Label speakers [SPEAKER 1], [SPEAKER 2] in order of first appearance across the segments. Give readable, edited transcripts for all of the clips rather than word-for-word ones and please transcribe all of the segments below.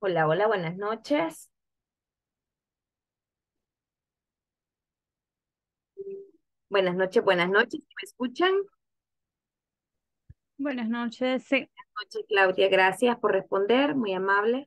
[SPEAKER 1] Hola, hola, buenas noches. Buenas noches. ¿Me escuchan?
[SPEAKER 2] Buenas noches, sí.
[SPEAKER 1] Noche, Claudia, gracias por responder, muy amable.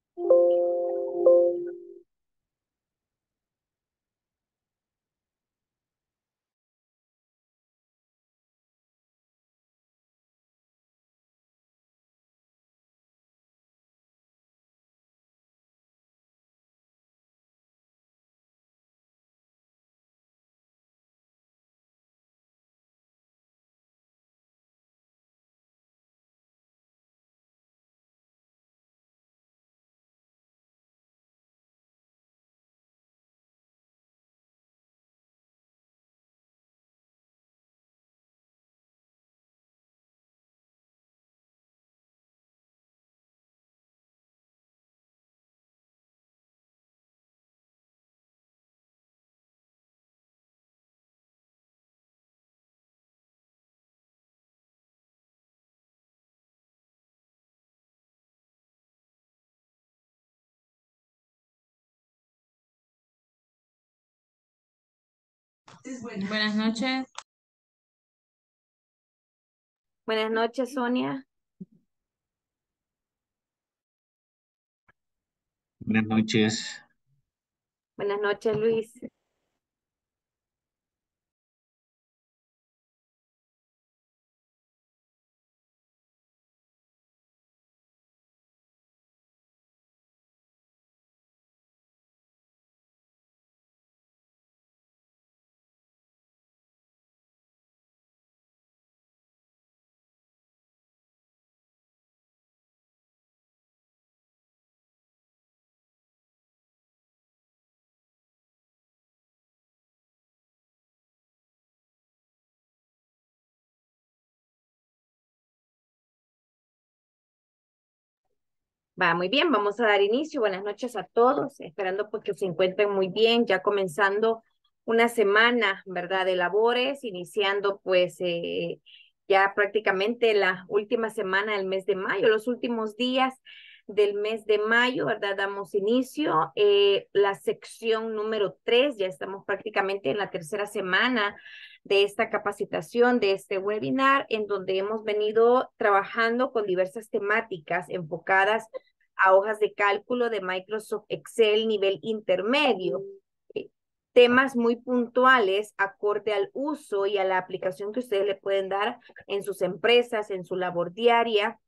[SPEAKER 2] Buenas noches.
[SPEAKER 1] Buenas noches, Sonia.
[SPEAKER 3] Buenas noches.
[SPEAKER 1] Buenas noches, Luis. Va, muy bien, vamos a dar inicio. Buenas noches a todos, esperando pues que se encuentren muy bien, ya comenzando una semana, ¿verdad? De labores, iniciando pues ya prácticamente la última semana del mes de mayo, los últimos días del mes de mayo, ¿verdad? Damos inicio. La sección número 3, ya estamos prácticamente en la tercera semana de esta capacitación, de este webinar, en donde hemos venido trabajando con diversas temáticas enfocadas a hojas de cálculo de Microsoft Excel nivel intermedio. Temas muy puntuales acorde al uso y a la aplicación que ustedes le pueden dar en sus empresas, en su labor diaria,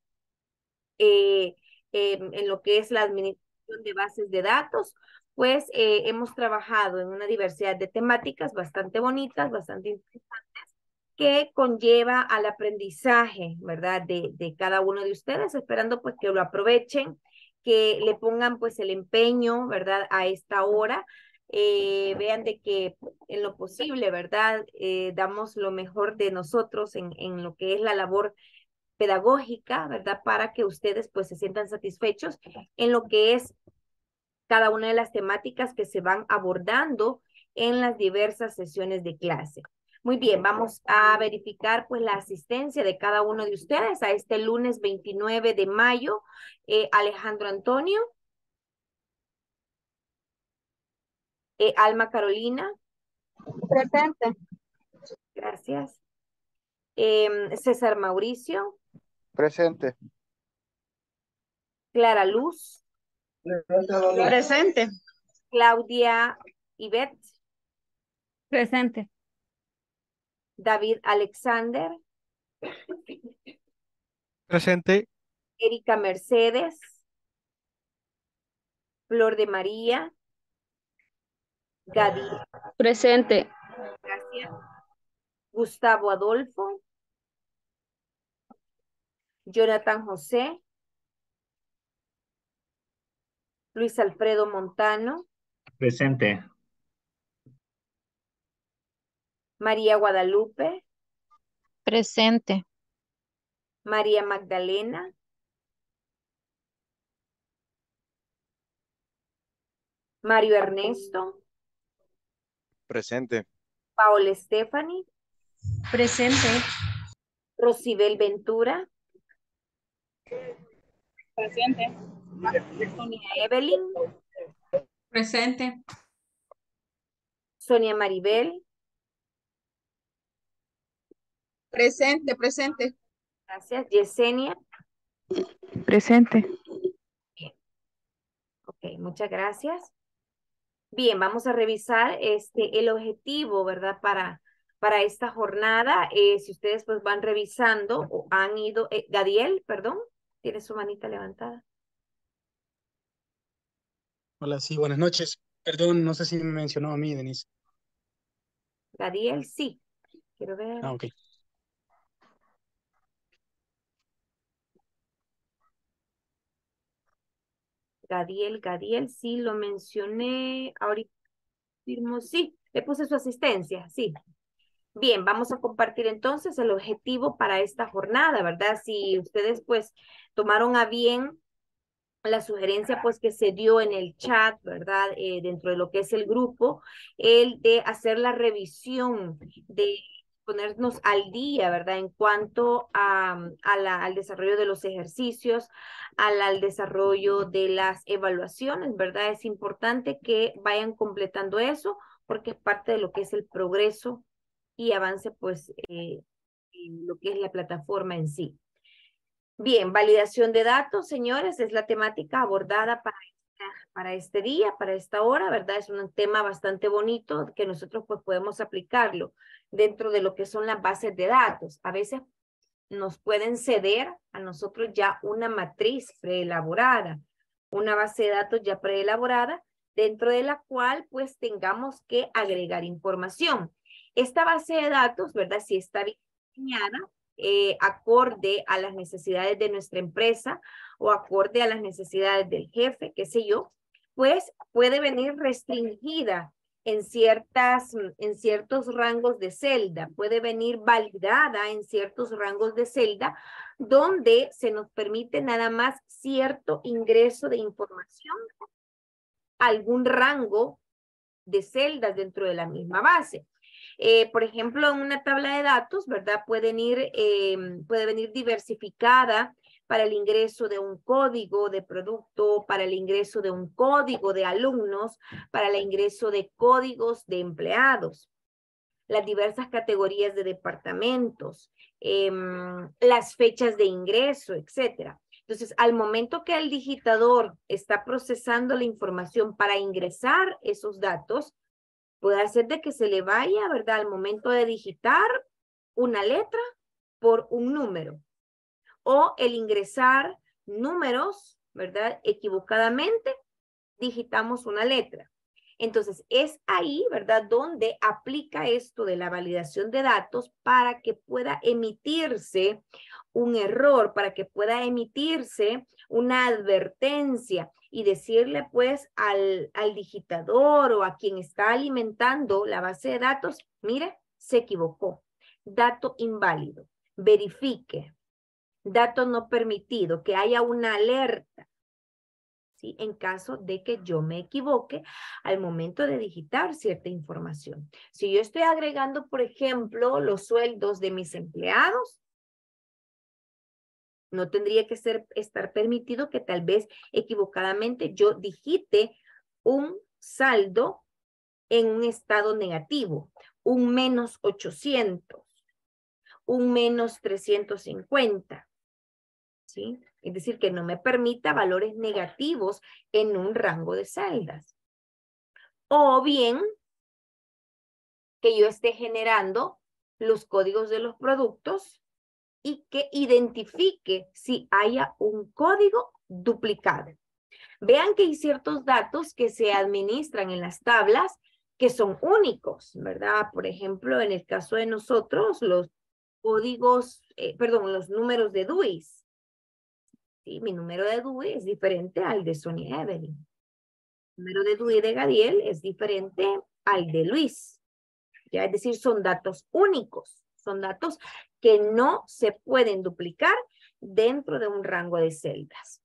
[SPEAKER 1] eh, en lo que es la administración de bases de datos. Pues hemos trabajado en una diversidad de temáticas bastante bonitas, bastante interesantes, que conlleva al aprendizaje, ¿verdad? De cada uno de ustedes, esperando pues que lo aprovechen, que le pongan pues el empeño, ¿verdad? A esta hora. Vean de que en lo posible, ¿verdad? Damos lo mejor de nosotros en lo que es la labor pedagógica, ¿verdad? Para que ustedes pues se sientan satisfechos en lo que es cada una de las temáticas que se van abordando en las diversas sesiones de clase. Muy bien, vamos a verificar pues la asistencia de cada uno de ustedes a este lunes 29 de mayo. Alejandro Antonio, Alma Carolina,
[SPEAKER 4] Presente.
[SPEAKER 1] gracias. César Mauricio,
[SPEAKER 4] Presente.
[SPEAKER 1] Clara Luz,
[SPEAKER 4] Presente.
[SPEAKER 1] Claudia Ivette,
[SPEAKER 2] Presente.
[SPEAKER 1] David Alexander,
[SPEAKER 5] Presente.
[SPEAKER 1] Erika Mercedes, Flor de María, Gadi,
[SPEAKER 6] Presente.
[SPEAKER 1] gracias. Gustavo Adolfo, Jonathan José, Luis Alfredo Montano,
[SPEAKER 3] Presente.
[SPEAKER 1] María Guadalupe,
[SPEAKER 6] Presente.
[SPEAKER 1] María Magdalena, Mario Ernesto,
[SPEAKER 4] Presente.
[SPEAKER 1] Paola Stephanie,
[SPEAKER 6] Presente.
[SPEAKER 1] Rosibel Ventura,
[SPEAKER 6] Presente.
[SPEAKER 1] Sonia Evelyn,
[SPEAKER 2] Presente.
[SPEAKER 1] Sonia Maribel,
[SPEAKER 6] Presente, presente.
[SPEAKER 1] gracias. Yesenia,
[SPEAKER 6] Presente.
[SPEAKER 1] ok, muchas gracias. Bien, vamos a revisar el objetivo, ¿verdad? Para esta jornada. Si ustedes pues van revisando o han ido, Gadiel, perdón, tiene su manita levantada.
[SPEAKER 5] Hola, sí, buenas noches. Perdón, no sé si me mencionó a mí, Denise.
[SPEAKER 1] Gadiel, sí. Quiero ver.
[SPEAKER 5] Ah, ok.
[SPEAKER 1] Gadiel, sí, lo mencioné. Ahorita mismo, sí, le puse su asistencia, sí. Bien, vamos a compartir entonces el objetivo para esta jornada, ¿verdad? Si ustedes pues tomaron a bien la sugerencia pues que se dio en el chat, ¿verdad? Dentro de lo que es el grupo, el de hacer la revisión, de ponernos al día, ¿verdad? En cuanto al desarrollo de los ejercicios, al desarrollo de las evaluaciones, ¿verdad? Es importante que vayan completando eso porque es parte de lo que es el progreso y avance pues en lo que es la plataforma en sí. Bien, validación de datos, señores, es la temática abordada para este día, para esta hora, ¿verdad? Es un tema bastante bonito que nosotros pues podemos aplicarlo dentro de lo que son las bases de datos. A veces nos pueden ceder a nosotros ya una matriz preelaborada, una base de datos ya preelaborada, dentro de la cual pues tengamos que agregar información. Esta base de datos, ¿verdad? Si está bien diseñada, acorde a las necesidades de nuestra empresa o acorde a las necesidades del jefe, qué sé yo, pues puede venir restringida en ciertos rangos de celda, puede venir validada en ciertos rangos de celda, donde se nos permite nada más cierto ingreso de información, algún rango de celdas dentro de la misma base. Por ejemplo, en una tabla de datos, ¿verdad? Puede venir diversificada para el ingreso de un código de producto, para el ingreso de un código de alumnos, para el ingreso de códigos de empleados, las diversas categorías de departamentos, las fechas de ingreso, etcétera. Entonces, al momento que el digitador está procesando la información para ingresar esos datos, puede hacer de que se le vaya, ¿verdad? Al momento de digitar una letra por un número o el ingresar números, ¿verdad? Equivocadamente, digitamos una letra. Entonces, es ahí, ¿verdad?, donde aplica esto de la validación de datos para que pueda emitirse un error, para que pueda emitirse una advertencia y decirle pues al digitador o a quien está alimentando la base de datos, mire, se equivocó, dato inválido, verifique, dato no permitido, que haya una alerta, ¿sí? En caso de que yo me equivoque al momento de digitar cierta información. Si yo estoy agregando, por ejemplo, los sueldos de mis empleados, no tendría que estar permitido que tal vez equivocadamente yo digite un saldo en un estado negativo, un menos 800, un menos 350, ¿sí? Es decir, que no me permita valores negativos en un rango de celdas. O bien que yo esté generando los códigos de los productos y que identifique si haya un código duplicado. Vean que hay ciertos datos que se administran en las tablas que son únicos, ¿verdad? Por ejemplo, en el caso de nosotros, los códigos, los números de DUIs. ¿Sí? Mi número de DUI es diferente al de Sonia Evelyn. El número de DUI de Gadiel es diferente al de Luis. ¿Ya? Es decir, son datos únicos, son datos que no se pueden duplicar dentro de un rango de celdas.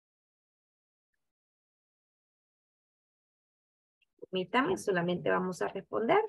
[SPEAKER 1] Permítame, solamente vamos a responder.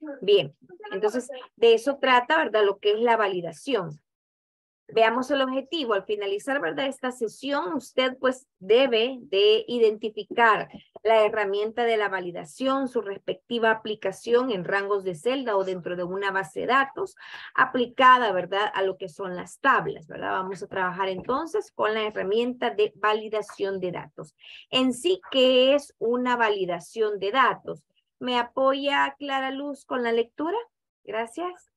[SPEAKER 1] Bien, entonces de eso trata, ¿verdad? Lo que es la validación. Veamos el objetivo. Al finalizar, ¿verdad? Esta sesión, usted pues debe de identificar la herramienta de la validación, su respectiva aplicación en rangos de celda o dentro de una base de datos aplicada, ¿verdad? A lo que son las tablas, ¿verdad? Vamos a trabajar entonces con la herramienta de validación de datos. En sí, ¿qué es una validación de datos? ¿Me apoya Clara Luz con la lectura? Gracias.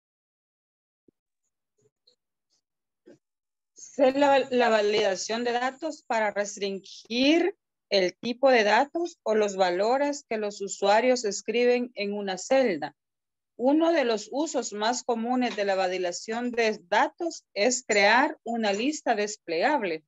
[SPEAKER 6] Es la validación de datos para restringir el tipo de datos o los valores que los usuarios escriben en una celda. Uno de los usos más comunes de la validación de datos es crear una lista desplegable.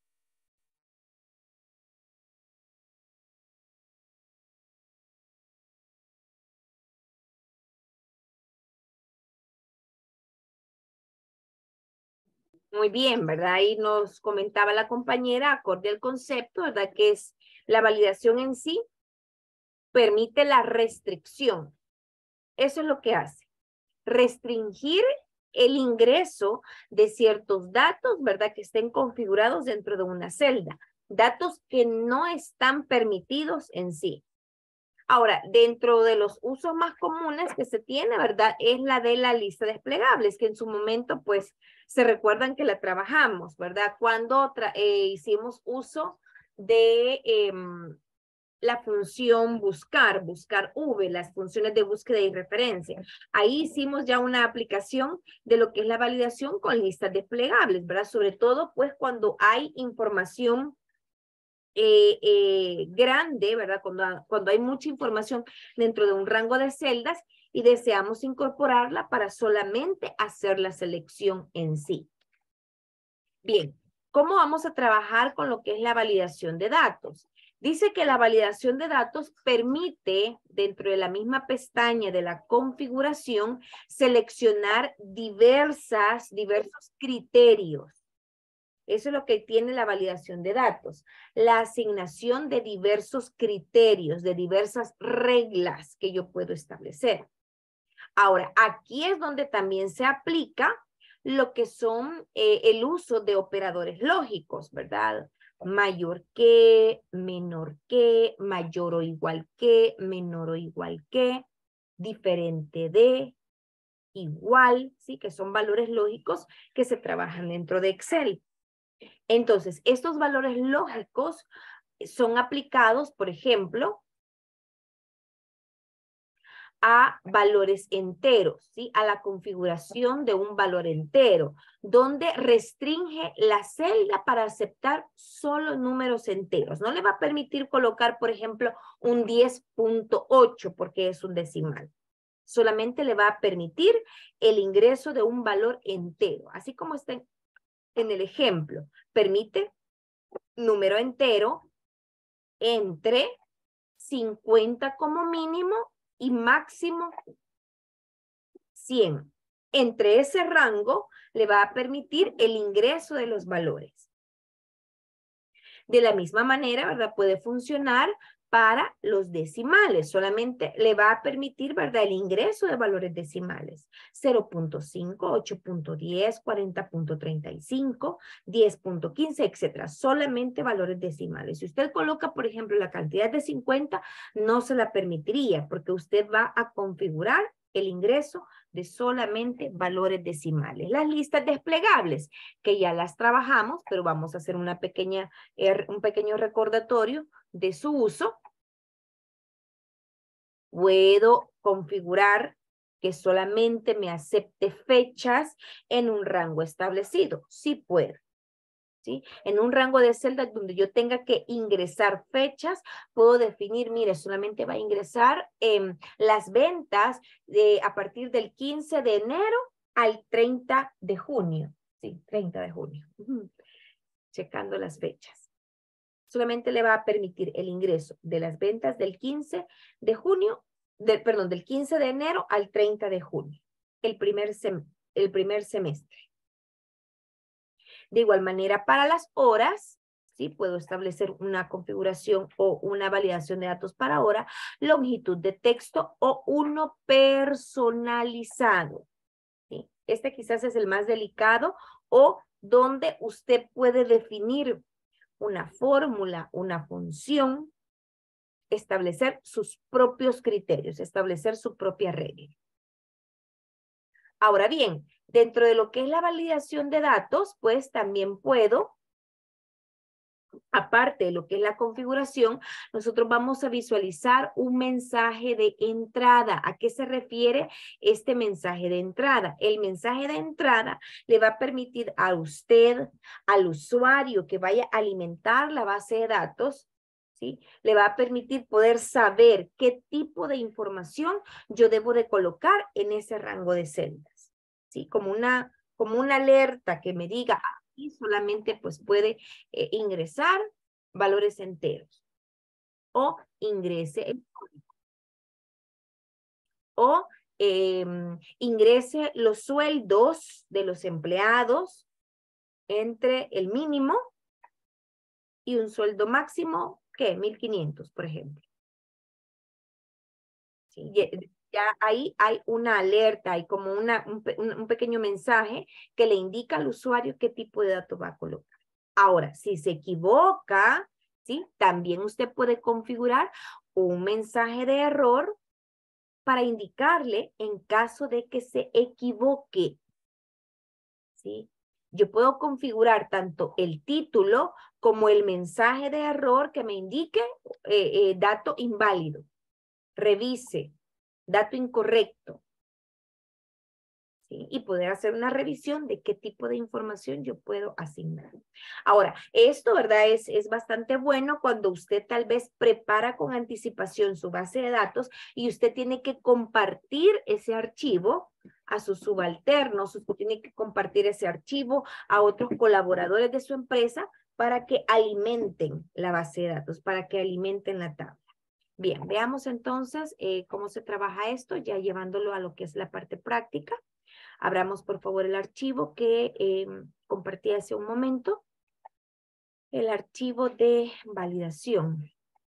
[SPEAKER 1] Muy bien, ¿verdad? Ahí nos comentaba la compañera, acorde al concepto, ¿verdad? Que es la validación en sí, permite la restricción. Eso es lo que hace. Restringir el ingreso de ciertos datos, ¿verdad? Que estén configurados dentro de una celda. Datos que no están permitidos en sí. Ahora, dentro de los usos más comunes que se tiene, ¿verdad? Es la de la lista desplegables, que en su momento, pues, se recuerdan que la trabajamos, ¿verdad? Cuando hicimos uso de la función buscar V, las funciones de búsqueda y referencia. Ahí hicimos ya una aplicación de lo que es la validación con listas desplegables, ¿verdad? Sobre todo, pues, cuando hay información grande, ¿verdad? Cuando hay mucha información dentro de un rango de celdas y deseamos incorporarla para solamente hacer la selección en sí. Bien, ¿cómo vamos a trabajar con lo que es la validación de datos? Dice que la validación de datos permite, dentro de la misma pestaña de la configuración, seleccionar diversos criterios. Eso es lo que tiene la validación de datos. La asignación de diversos criterios, de diversas reglas que yo puedo establecer. Ahora, aquí es donde también se aplica lo que son el uso de operadores lógicos, ¿verdad? Mayor que, menor que, mayor o igual que, menor o igual que, diferente de, igual, ¿sí? Que son valores lógicos que se trabajan dentro de Excel. Entonces, estos valores lógicos son aplicados, por ejemplo, a valores enteros, ¿sí? A la configuración de un valor entero, donde restringe la celda para aceptar solo números enteros. No le va a permitir colocar, por ejemplo, un 10.8 porque es un decimal. Solamente le va a permitir el ingreso de un valor entero, así como está en el ejemplo. Permite número entero entre 50 como mínimo y máximo 100. Entre ese rango le va a permitir el ingreso de los valores. De la misma manera, ¿verdad? Puede funcionar para los decimales. Solamente le va a permitir, ¿verdad? El ingreso de valores decimales. 0.5, 8.10, 40.35, 10.15, etcétera. Solamente valores decimales. Si usted coloca, por ejemplo, la cantidad de 50, no se la permitiría porque usted va a configurar el ingreso de solamente valores decimales. Las listas desplegables, que ya las trabajamos, pero vamos a hacer un pequeño recordatorio de su uso. Puedo configurar que solamente me acepte fechas en un rango establecido. Sí puedo. ¿Sí? En un rango de celda donde yo tenga que ingresar fechas, puedo definir, mire, solamente va a ingresar las ventas a partir del 15 de enero al 30 de junio. Sí, 30 de junio. Checando las fechas. Solamente le va a permitir el ingreso de las ventas del 15 de junio, del 15 de enero al 30 de junio, el primer semestre. De igual manera, para las horas, ¿sí? Puedo establecer una configuración o una validación de datos para hora, longitud de texto o uno personalizado, ¿sí? Este quizás es el más delicado o donde usted puede definir una fórmula, una función, establecer sus propios criterios, establecer su propia regla. Ahora bien, dentro de lo que es la validación de datos, pues también puedo, aparte de lo que es la configuración, nosotros vamos a visualizar un mensaje de entrada. ¿A qué se refiere este mensaje de entrada? El mensaje de entrada le va a permitir a usted, al usuario que vaya a alimentar la base de datos, ¿sí? Le va a permitir poder saber qué tipo de información yo debo de colocar en ese rango de celdas, ¿sí? Como una alerta que me diga, y solamente pues puede ingresar valores enteros o ingrese el código o ingrese los sueldos de los empleados entre el mínimo y un sueldo máximo, ¿qué? 1,500, por ejemplo. ¿Sí? Ya ahí hay una alerta, hay como un pequeño mensaje que le indica al usuario qué tipo de datos va a colocar. Ahora, si se equivoca, ¿sí? También usted puede configurar un mensaje de error para indicarle en caso de que se equivoque, ¿sí? Yo puedo configurar tanto el título como el mensaje de error que me indique dato inválido, revise, dato incorrecto, ¿sí? Y poder hacer una revisión de qué tipo de información yo puedo asignar. Ahora, esto, ¿verdad? Es bastante bueno cuando usted tal vez prepara con anticipación su base de datos y usted tiene que compartir ese archivo a sus subalternos, usted tiene que compartir ese archivo a otros colaboradores de su empresa para que alimenten la base de datos, para que alimenten la tabla. Bien, veamos entonces cómo se trabaja esto, ya llevándolo a lo que es la parte práctica. Abramos por favor el archivo que compartí hace un momento, el archivo de validación.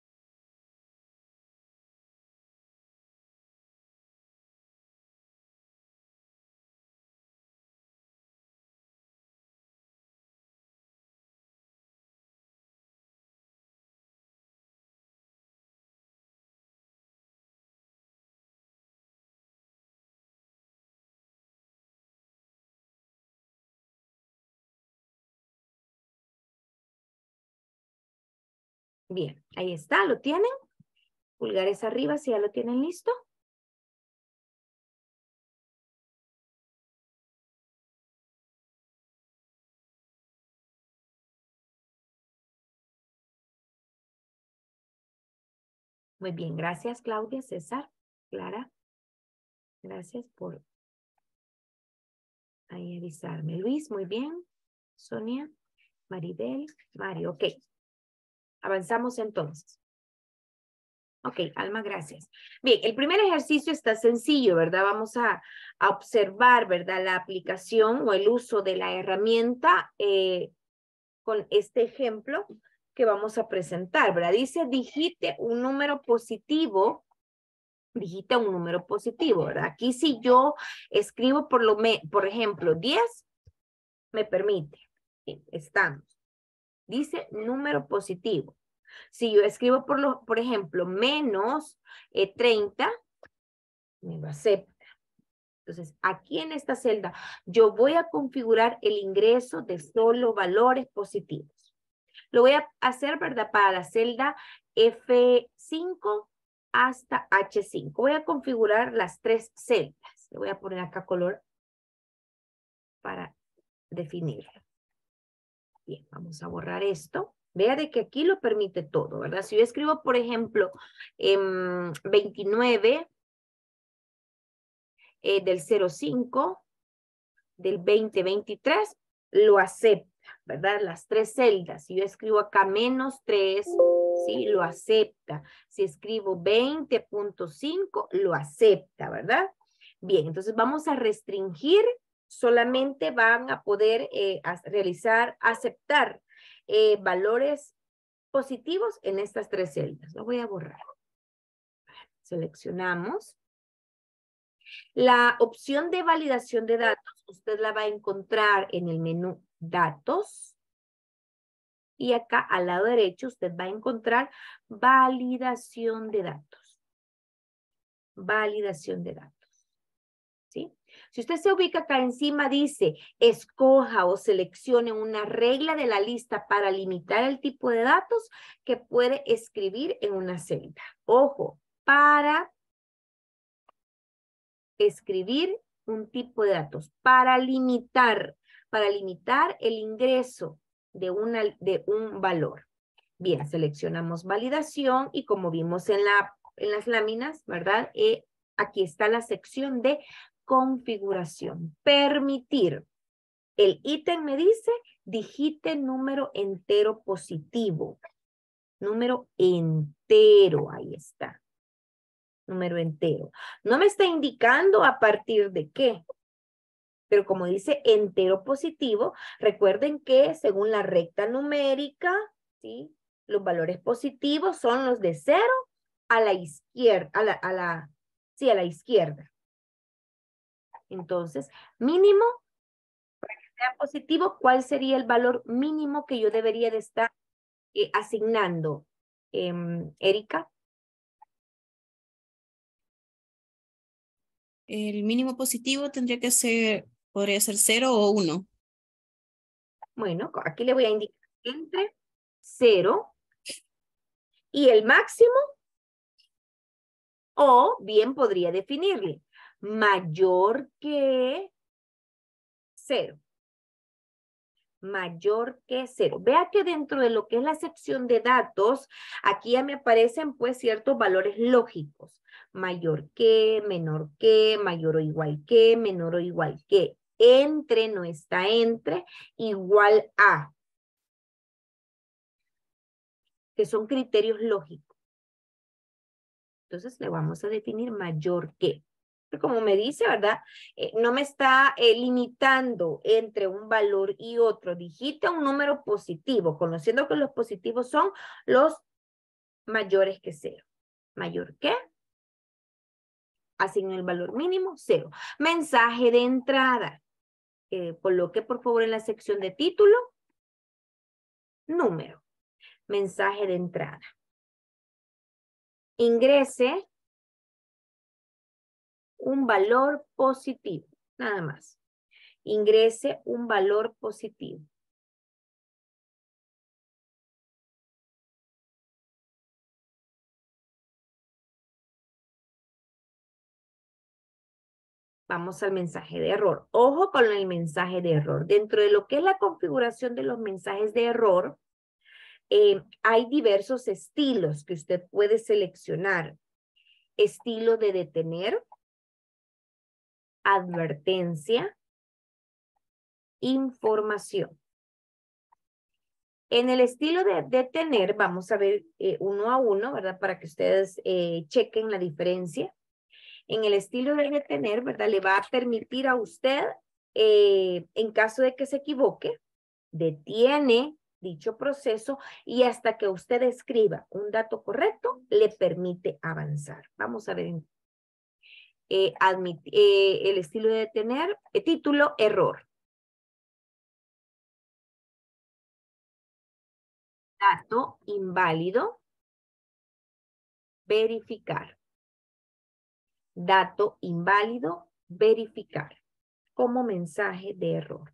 [SPEAKER 1] Bien, ahí está, ¿lo tienen? Pulgares arriba si ya lo tienen listo. Muy bien, gracias Claudia, César, Clara. Gracias por ahí avisarme. Luis, muy bien. Sonia, Maribel, Mario, ok. Avanzamos entonces. Ok, Alma, gracias. Bien, el primer ejercicio está sencillo, ¿verdad? Vamos a observar, ¿verdad? La aplicación o el uso de la herramienta con este ejemplo que vamos a presentar, ¿verdad? Dice, digite un número positivo. Digita un número positivo, ¿verdad? Aquí si yo escribo por ejemplo, 10, me permite. Bien, estamos. Dice número positivo. Si yo escribo por ejemplo, menos 30, me lo acepta. Entonces, aquí en esta celda, yo voy a configurar el ingreso de solo valores positivos. Lo voy a hacer, ¿verdad? Para la celda F5 hasta H5. Voy a configurar las 3 celdas. Le voy a poner acá color para definirlo. Bien, vamos a borrar esto. Vea de que aquí lo permite todo, ¿verdad? Si yo escribo, por ejemplo, 29 del 05 del 2023, lo acepta, ¿verdad? Las 3 celdas. Si yo escribo acá menos 3, ¿sí? Lo acepta. Si escribo 20.5, lo acepta, ¿verdad? Bien, entonces vamos a restringir. Solamente van a poder aceptar valores positivos en estas 3 celdas. Lo voy a borrar. Seleccionamos. La opción de validación de datos, usted la va a encontrar en el menú Datos. Y acá al lado derecho usted va a encontrar Validación de datos. Validación de datos. ¿Sí? Si usted se ubica acá encima, dice, escoja o seleccione una regla de la lista para limitar el tipo de datos que puede escribir en una celda. Ojo, para escribir un tipo de datos, para limitar el ingreso de un valor. Bien, seleccionamos validación y como vimos en las láminas, ¿verdad? Aquí está la sección de configuración. Permitir. El ítem me dice, digite número entero positivo. Número entero, ahí está. Número entero. No me está indicando a partir de qué. Pero como dice entero positivo, recuerden que según la recta numérica, ¿sí? Los valores positivos son los de 0 a la izquierda, a la izquierda. Entonces, mínimo, para que sea positivo, ¿cuál sería el valor mínimo que yo debería de estar asignando? Erika.
[SPEAKER 7] El mínimo positivo tendría que ser, podría ser 0 o 1.
[SPEAKER 1] Bueno, aquí le voy a indicar entre 0 y el máximo, o bien podría definirle mayor que 0. Mayor que 0. Vea que dentro de lo que es la sección de datos, aquí ya me aparecen pues ciertos valores lógicos. Mayor que, menor que, mayor o igual que, menor o igual que. Entre, no está entre, igual a. Que son criterios lógicos. Entonces le vamos a definir mayor que. Como me dice, ¿verdad? No me está limitando entre un valor y otro. Digita un número positivo, conociendo que los positivos son los mayores que 0. ¿Mayor que? Asigno el valor mínimo, 0. Mensaje de entrada. Coloque por favor en la sección de título, número. Mensaje de entrada. Ingrese un valor positivo, nada más. Ingrese un valor positivo. Vamos al mensaje de error. Ojo con el mensaje de error. Dentro de lo que es la configuración de los mensajes de error, hay diversos estilos que usted puede seleccionar. Estilo de detener, advertencia, información. En el estilo de detener, vamos a ver uno a uno, ¿verdad? Para que ustedes chequen la diferencia. En el estilo de detener, ¿verdad? Le va a permitir a usted, en caso de que se equivoque, detiene dicho proceso y hasta que usted escriba un dato correcto, le permite avanzar. Vamos a ver el estilo de detener, título, error. Dato inválido, verificar. Dato inválido, verificar. Como mensaje de error.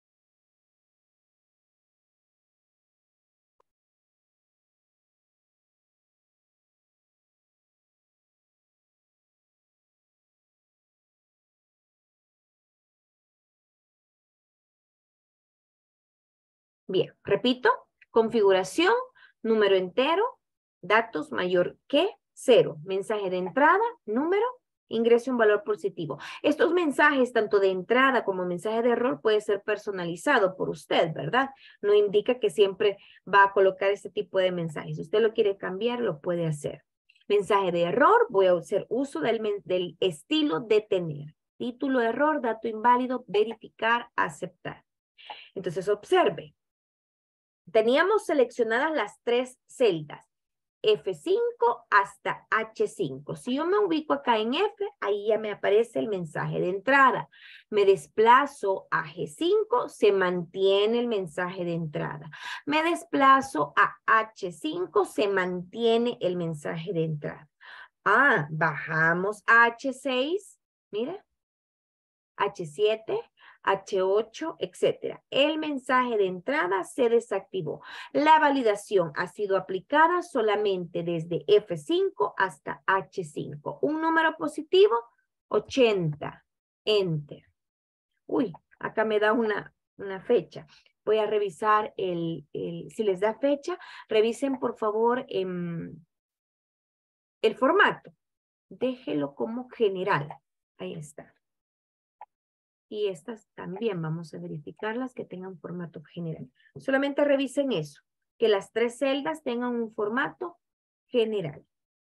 [SPEAKER 1] Bien, repito, configuración, número entero, datos mayor que 0, mensaje de entrada, número, ingrese un valor positivo. Estos mensajes, tanto de entrada como mensaje de error, puede ser personalizado por usted, ¿verdad? No indica que siempre va a colocar este tipo de mensajes. Si usted lo quiere cambiar, lo puede hacer. Mensaje de error, voy a hacer uso del estilo detener. Título, error, dato inválido, verificar, aceptar. Entonces, observe. teníamos seleccionadas las 3 celdas, F5 hasta H5. Si yo me ubico acá en F, ahí ya me aparece el mensaje de entrada. Me desplazo a G5, se mantiene el mensaje de entrada. Me desplazo a H5, se mantiene el mensaje de entrada. Ah, bajamos a H6, mira, H7, H8, etcétera. El mensaje de entrada se desactivó. La validación ha sido aplicada solamente desde F5 hasta H5. Un número positivo, 80. Enter. Uy, acá me da una fecha. Voy a revisar si les da fecha, revisen por favor el formato. Déjelo como general. Ahí está. Y estas también vamos a verificarlas que tengan formato general. Solamente revisen eso, que las 3 celdas tengan un formato general.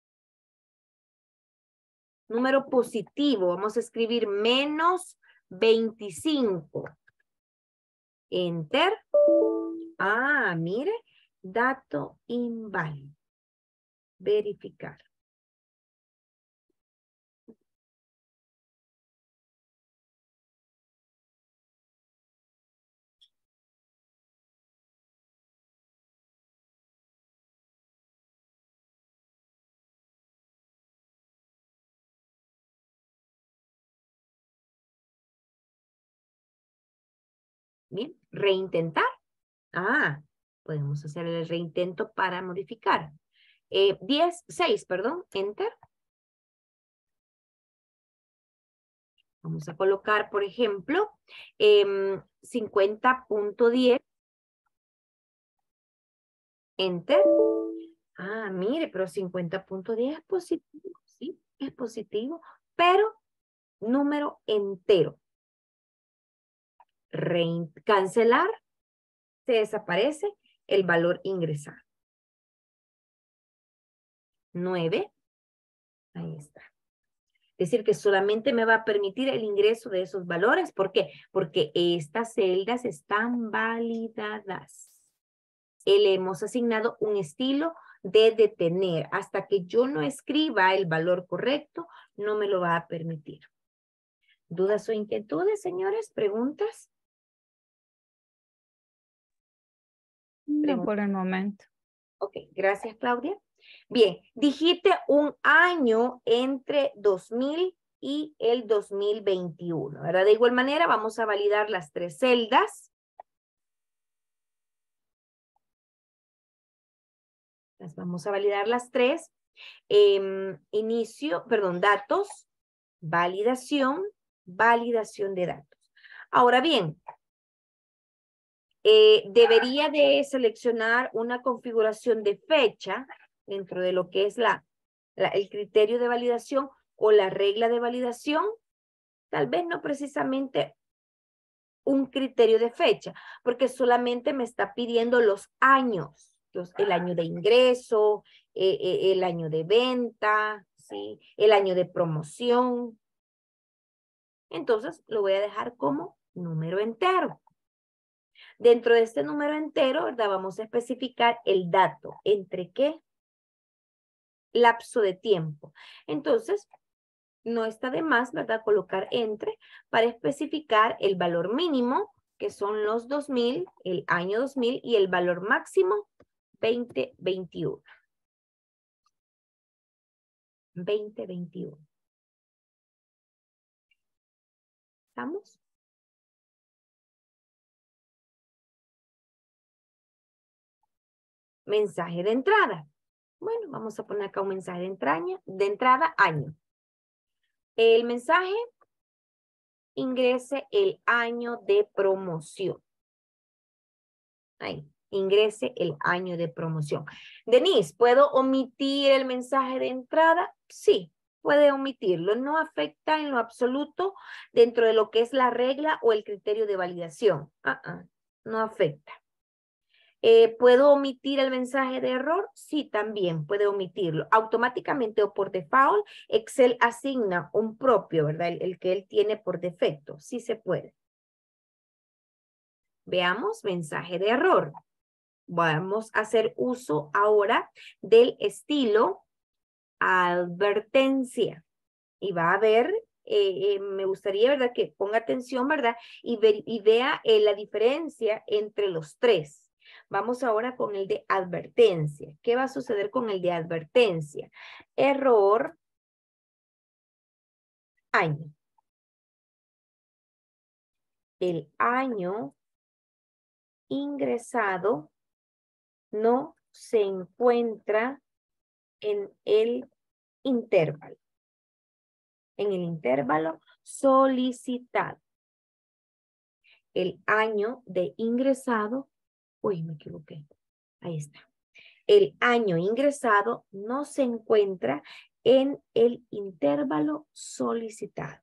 [SPEAKER 1] Número positivo, vamos a escribir menos 25. Enter. Ah, mire, dato inválido. Verificar. Bien, reintentar. Ah, podemos hacer el reintento para modificar. 6, perdón, enter. Vamos a colocar, por ejemplo, 50.10. Enter. Ah, mire, pero 50.10 es positivo, sí, es positivo, pero número entero. Cancelar, se desaparece el valor ingresado. 9, ahí está. Es decir, que solamente me va a permitir el ingreso de esos valores. ¿Por qué? Porque estas celdas están validadas. Le hemos asignado un estilo de detener. Hasta que yo no escriba el valor correcto, no me lo va a permitir. ¿Dudas o inquietudes, señores? ¿Preguntas?
[SPEAKER 6] No por el momento.
[SPEAKER 1] Ok, gracias, Claudia. Bien, dijiste un año entre 2000 y el 2021, ¿verdad? De igual manera, vamos a validar las 3 celdas. Las vamos a validar las 3. Datos, validación de datos. Ahora bien, debería de seleccionar una configuración de fecha dentro de lo que es el criterio de validación o la regla de validación. Tal vez no precisamente un criterio de fecha, porque solamente me está pidiendo los años. El año de ingreso, el año de venta, ¿sí? El año de promoción. Entonces, lo voy a dejar como número entero. Dentro de este número entero, ¿verdad? Vamos a especificar el dato. ¿Entre qué lapso de tiempo? Entonces, no está de más, ¿verdad? Colocar entre para especificar el valor mínimo, que son los 2000, el año 2000, y el valor máximo, 2021. 2021. ¿Estamos? Mensaje de entrada. Bueno, vamos a poner acá un mensaje de entrada, año. El mensaje, ingrese el año de promoción. Ahí, ingrese el año de promoción. Denise, ¿puedo omitir el mensaje de entrada? Sí, puede omitirlo. No afecta en lo absoluto dentro de lo que es la regla o el criterio de validación. No afecta. ¿Puedo omitir el mensaje de error? Sí, también puede omitirlo. Automáticamente o por default, Excel asigna un propio, ¿verdad? El que él tiene por defecto. Sí se puede. Veamos, mensaje de error. Vamos a hacer uso ahora del estilo advertencia. Y va a ver, me gustaría, ¿verdad? Que ponga atención, ¿verdad? Y vea la diferencia entre los tres. Vamos ahora con el de advertencia. ¿Qué va a suceder con el de advertencia? Error, año. El año ingresado no se encuentra en el intervalo. En el intervalo solicitado. El año de ingresado, uy, me equivoqué. Ahí está. El año ingresado no se encuentra en el intervalo solicitado.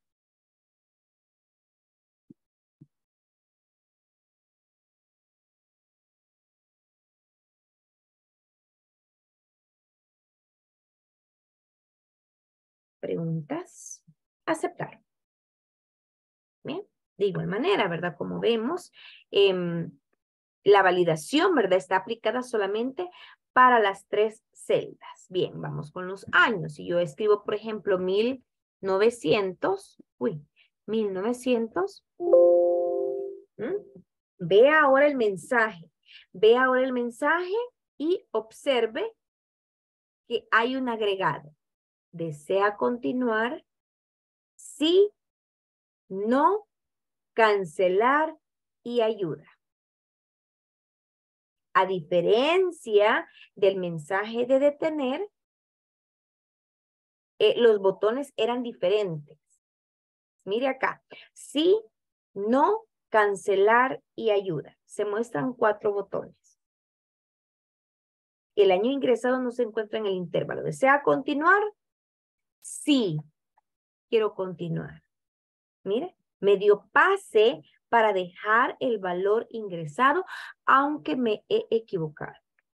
[SPEAKER 1] ¿Preguntas? Aceptar. Bien. De igual manera, ¿verdad? Como vemos, la validación, ¿verdad? Está aplicada solamente para las tres celdas. Bien, vamos con los años. Si yo escribo, por ejemplo, 1900, 1900. Ve ahora el mensaje. Ve ahora el mensaje y observe que hay un agregado. ¿Desea continuar? Sí, no, cancelar y ayuda. A diferencia del mensaje de detener, los botones eran diferentes. Mire acá. Sí, no, cancelar y ayuda. Se muestran 4 botones. El año ingresado no se encuentra en el intervalo. ¿Desea continuar? Sí, quiero continuar. Mire, me dio pase para dejar el valor ingresado, aunque me he equivocado.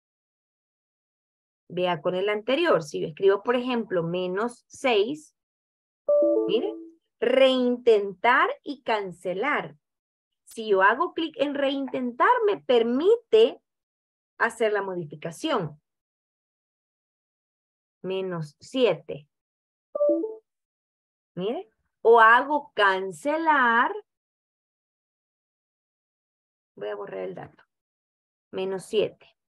[SPEAKER 1] Vea con el anterior, si yo escribo, por ejemplo, -6, mire, reintentar y cancelar. Si yo hago clic en reintentar, me permite hacer la modificación. -7. Mire, o hago cancelar. Voy a borrar el dato. -7.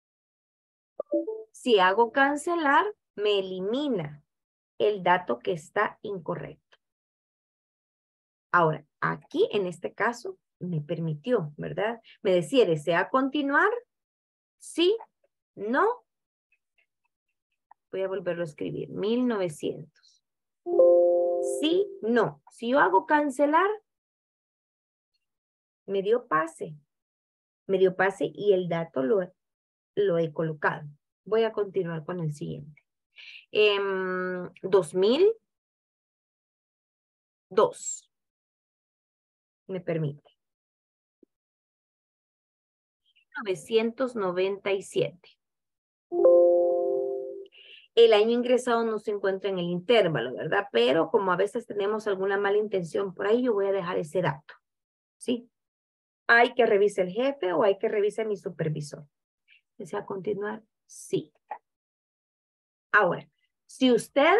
[SPEAKER 1] Si hago cancelar, me elimina el dato que está incorrecto. Ahora, aquí en este caso me permitió, ¿verdad? Me decía, ¿desea continuar? Sí, no. Voy a volverlo a escribir. 1900. Sí, no. Si yo hago cancelar, me dio pase. Me dio pase y el dato lo he colocado. Voy a continuar con el siguiente. 2002. Me permite. 1997. El año ingresado no se encuentra en el intervalo, ¿verdad? Pero como a veces tenemos alguna mala intención por ahí, yo voy a dejar ese dato. ¿Sí? ¿Hay que revise el jefe o hay que revise mi supervisor? ¿Desea continuar? Sí. Ahora, si usted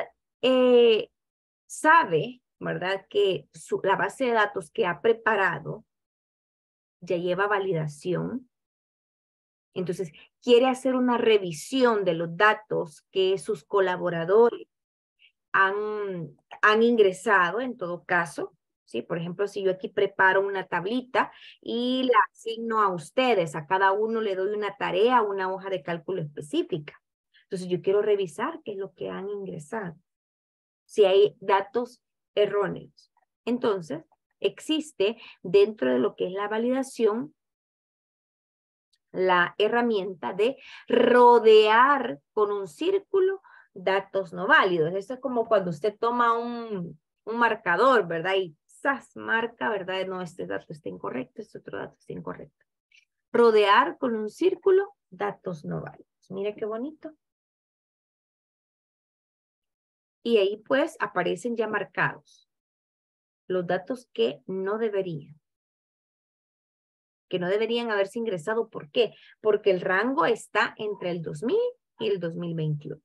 [SPEAKER 1] sabe, ¿verdad? Que la base de datos que ha preparado ya lleva validación. Entonces, quiere hacer una revisión de los datos que sus colaboradores han ingresado en todo caso. ¿Sí? Por ejemplo, si yo aquí preparo una tablita y la asigno a ustedes, a cada uno le doy una tarea, una hoja de cálculo específica. Entonces, yo quiero revisar qué es lo que han ingresado. Si hay datos erróneos. Entonces, existe dentro de lo que es la validación la herramienta de rodear con un círculo datos no válidos. Eso es como cuando usted toma un marcador, ¿verdad? Y ¡zas! Marca, ¿verdad? No, este dato está incorrecto, este otro dato está incorrecto. Rodear con un círculo datos no válidos. Mire qué bonito. Y ahí pues aparecen ya marcados los datos que no deberían que no deberían haberse ingresado. ¿Por qué? Porque el rango está entre el 2000 y el 2021.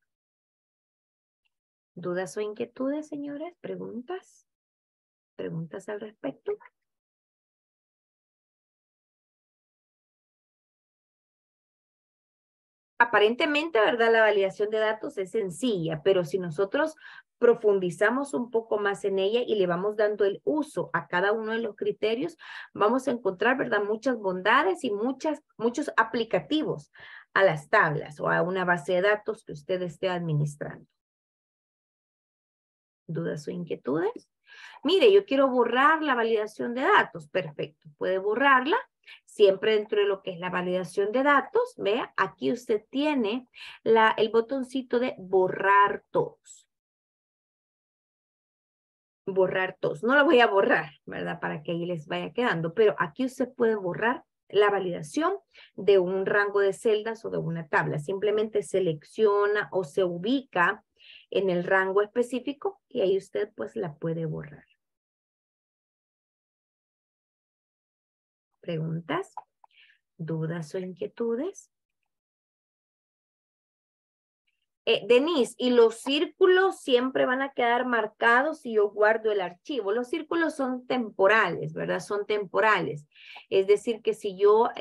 [SPEAKER 1] ¿Dudas o inquietudes, señores? ¿Preguntas? ¿Preguntas al respecto? Aparentemente, ¿verdad? La validación de datos es sencilla, pero si nosotros profundizamos un poco más en ella y le vamos dando el uso a cada uno de los criterios, vamos a encontrar, ¿verdad? Muchas bondades y muchos aplicativos a las tablas o a una base de datos que usted esté administrando. ¿Dudas o inquietudes? Mire, yo quiero borrar la validación de datos. Perfecto, puede borrarla. Siempre dentro de lo que es la validación de datos, vea, aquí usted tiene el botoncito de borrar todos. Borrar todos. No lo voy a borrar, ¿verdad? Para que ahí les vaya quedando, pero aquí usted puede borrar la validación de un rango de celdas o de una tabla. Simplemente selecciona o se ubica en el rango específico y ahí usted pues la puede borrar. ¿Preguntas? ¿Dudas o inquietudes? Denise, y los círculos siempre van a quedar marcados si yo guardo el archivo. Los círculos son temporales, ¿verdad? Son temporales. Es decir, que si yo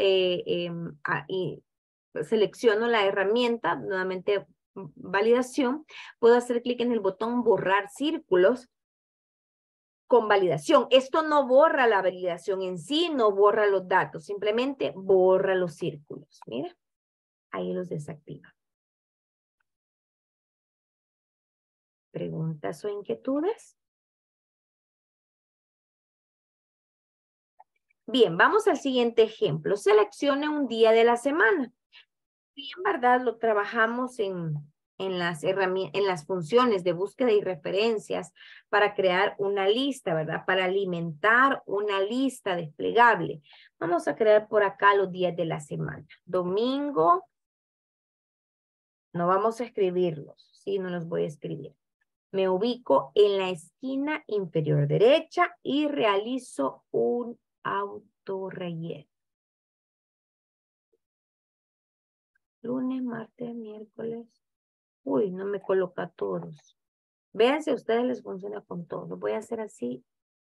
[SPEAKER 1] selecciono la herramienta, nuevamente validación, puedo hacer clic en el botón borrar círculos con validación. Esto no borra la validación en sí, no borra los datos, simplemente borra los círculos. Mira, ahí los desactiva. ¿Preguntas o inquietudes? Bien, vamos al siguiente ejemplo. Seleccione un día de la semana. Bien, ¿verdad? Lo trabajamos en las funciones de búsqueda y referencias para crear una lista, ¿verdad? Para alimentar una lista desplegable. Vamos a crear por acá los días de la semana. Domingo. No vamos a escribirlos. Sí, no los voy a escribir. Me ubico en la esquina inferior derecha y realizo un autorrelleno. Lunes, martes, miércoles. Uy, no me coloca todos. Vean si a ustedes les funciona con todos. Voy a hacer así.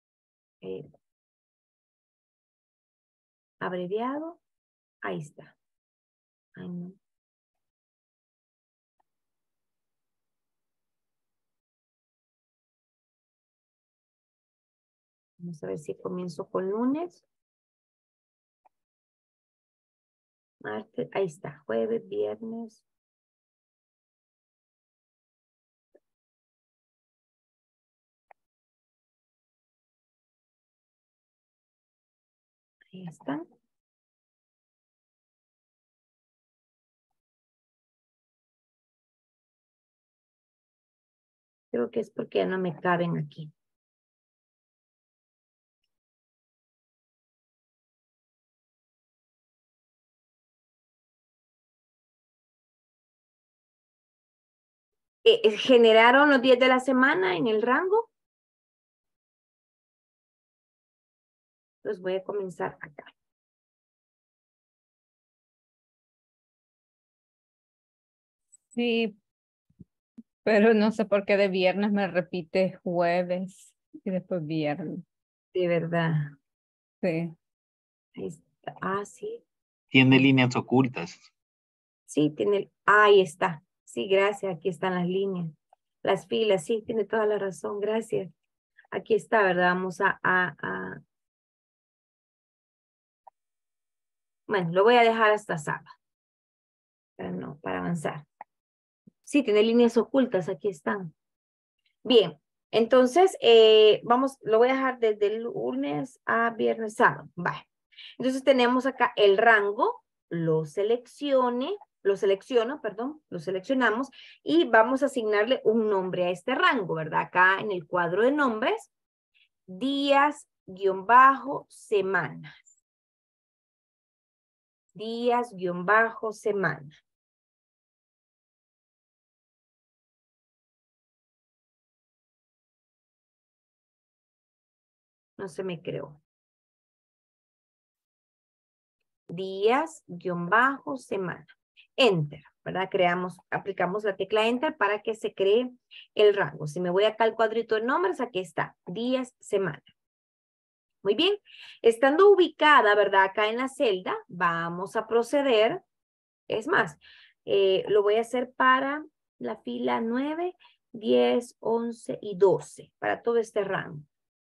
[SPEAKER 1] Abreviado. Ahí está. Ay, no. Vamos a ver si comienzo con lunes. Martes, ahí está. Jueves, viernes. Ahí están. Creo que es porque ya no me caben aquí. ¿Generaron los días de la semana en el rango? Los voy a comenzar acá.
[SPEAKER 2] Sí, pero no sé por qué de viernes me repite jueves y después viernes.
[SPEAKER 1] De verdad.
[SPEAKER 2] Sí.
[SPEAKER 1] Ahí está. Ah, sí.
[SPEAKER 3] Tiene líneas ocultas.
[SPEAKER 1] Sí, tiene. Ahí está. Sí, gracias. Aquí están las líneas. Las filas, sí, tiene toda la razón. Gracias. Aquí está, ¿verdad? Vamos Bueno, lo voy a dejar hasta sábado. Para avanzar. Sí, tiene líneas ocultas. Aquí están. Bien. Entonces, lo voy a dejar desde el lunes a viernes, sábado. Vale. Entonces tenemos acá el rango, lo selecciono, perdón, lo seleccionamos y vamos a asignarle un nombre a este rango, ¿verdad? Acá en el cuadro de nombres, días, guión bajo, semanas. Días, guión bajo, semana. No se me creó. días, guión bajo, semana. Enter, ¿verdad? Aplicamos la tecla Enter para que se cree el rango. Si me voy acá al cuadrito de nombres, aquí está, días, semana. Muy bien, estando ubicada, ¿verdad? Acá en la celda, vamos a proceder. Es más, lo voy a hacer para la fila 9, 10, 11 y 12, para todo este rango.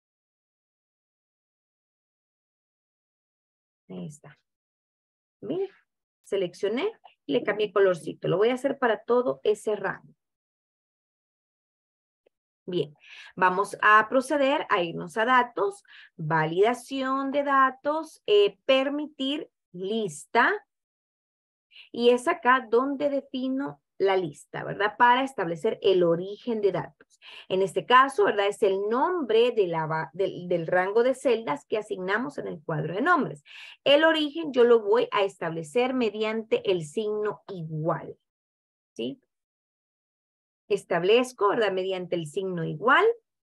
[SPEAKER 1] Ahí está. Mire, seleccioné y le cambié colorcito. Lo voy a hacer para todo ese rango. Bien, vamos a proceder a irnos a datos, validación de datos, permitir lista. Y es acá donde defino la lista, ¿verdad? Para establecer el origen de datos. En este caso, ¿verdad? Es el nombre del rango de celdas que asignamos en el cuadro de nombres. El origen yo lo voy a establecer mediante el signo igual, ¿sí? Establezco, ¿verdad? Mediante el signo igual,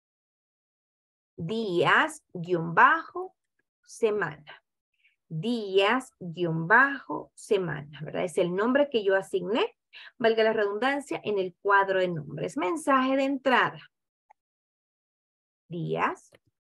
[SPEAKER 1] días, guión bajo, semana. Días, guión bajo, semana, ¿verdad? Es el nombre que yo asigné, valga la redundancia, en el cuadro de nombres. Mensaje de entrada. Días.